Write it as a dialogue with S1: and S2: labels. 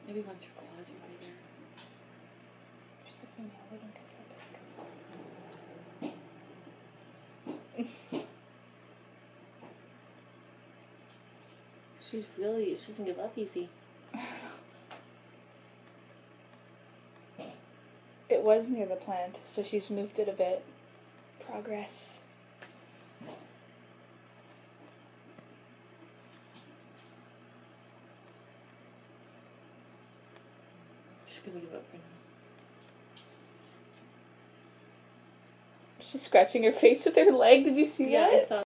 S1: Maybe once her claws are bigger.
S2: She's a female, they don't get that big.
S1: She doesn't give up easy.
S2: It was near the plant, so she's moved it a bit. Progress.
S1: She's gonna give up for now.
S2: She's scratching her face with her leg. Did you see that?
S1: Yeah, I saw